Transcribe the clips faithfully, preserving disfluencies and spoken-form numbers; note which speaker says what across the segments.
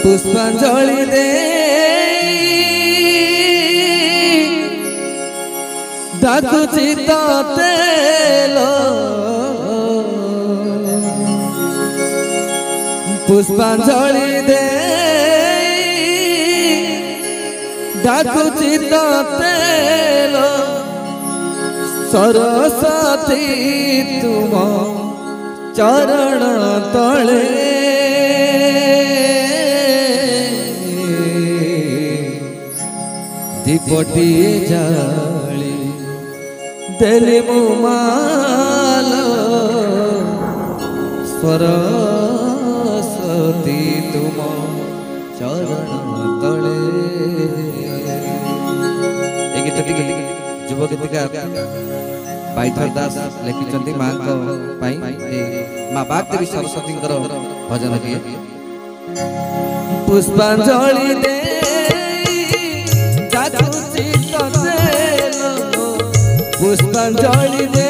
Speaker 1: पुष्पांजलि दे डाकुची तोते लो पुष्पांजलि दे डाकुची तोते लो सरस्वती तुम चरण तले दीपटी जाली देली मुमाल सरस्वती तुम चरण तले। ए गीतटी युव गीतिका बाईधर दास लिखिं माँ माँ बागदेवी सरस्वती भजन किए। पुष्पांजलि दे पुष्पांजलि दे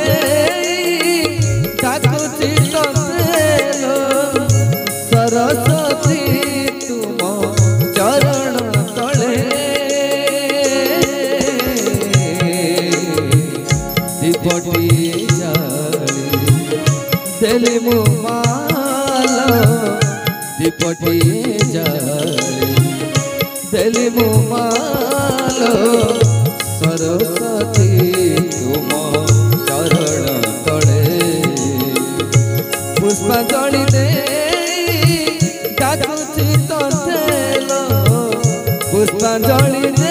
Speaker 1: डाकुची तोते लो सरस्वती तुम चरण तले दीपटी जाली देली मुमाल दीपटी जाली देली मुमाल सरस्वती तुम चरण तले पुष्पांजलि दे डाकुची तोते लो पुष्पांजलि दे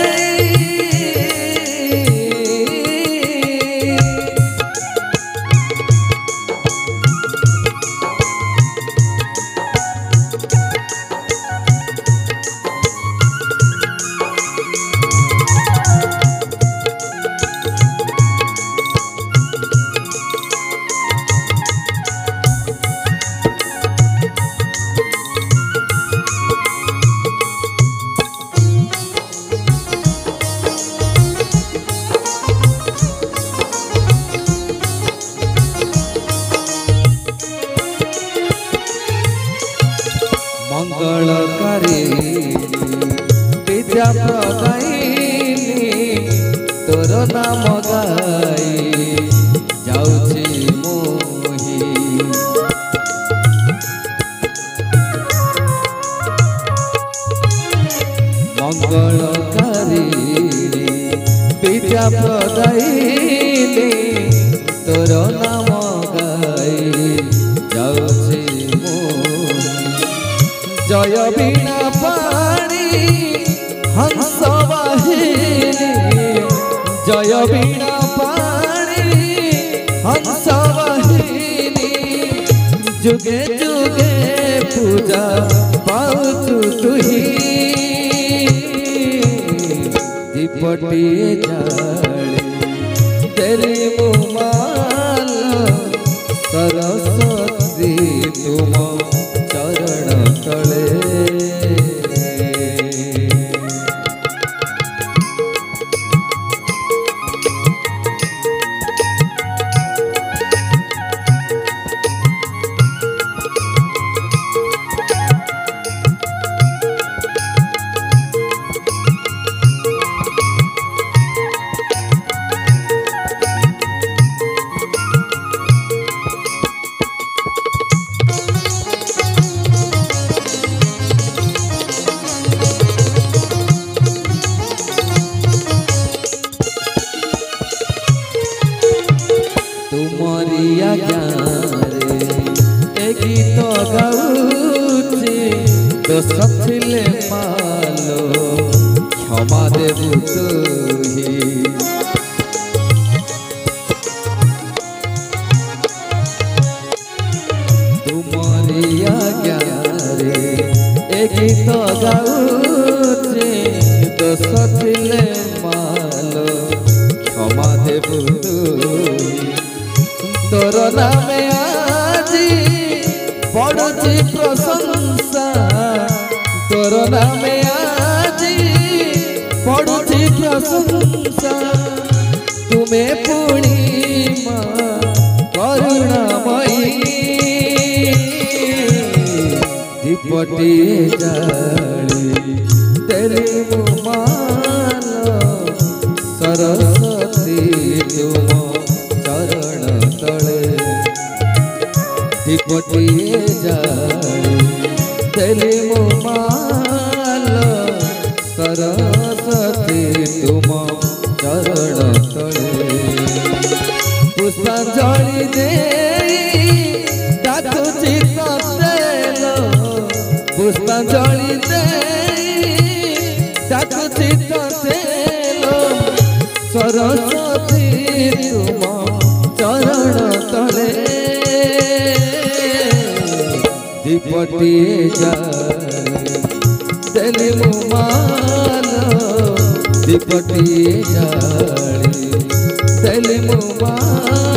Speaker 1: मंगलकारी विद्या प्रदायिनी तोर नाम गाई जाऊची मोही मंगलकारी विद्या प्रदायिनी तोर नाम गाई जाऊची जय बीणा पाणी हंस वाहिनी जय बीणा पाणी हंस वाहिनी जुगे जुगे पूजा पाउचु तुही दीपटी जाली तेरी मुमाल सरस्वती तुम चरण तले। तुमरिया ज्ञारे ए गीत गाउछि दोष थिले मालो क्षमा देबु तुही तुमरिया ज्ञारे ए गीत गाउछि दोष थिले मालो क्षमा देबु तुही तोर नामे आजी पड़ुची प्रशंसा तोर नामे आजी पड़ुची प्रशंसा तुम्हें पूर्णिमा करुणामयी दीप दीपटिए जाली तेरे मुमाल सरस्वती तुम चरण तले दीपटिए जाली तेरे मुमाल सरस्वती तुम चरण तले पुष्पांजलि दे डाकुची तेल पुष्पांजलि दे डाकुची तेल सरस्वती तुम चरण तले दीपटिए जाली तेरे मुमाल दीपटिए जाली तेरे मुमाल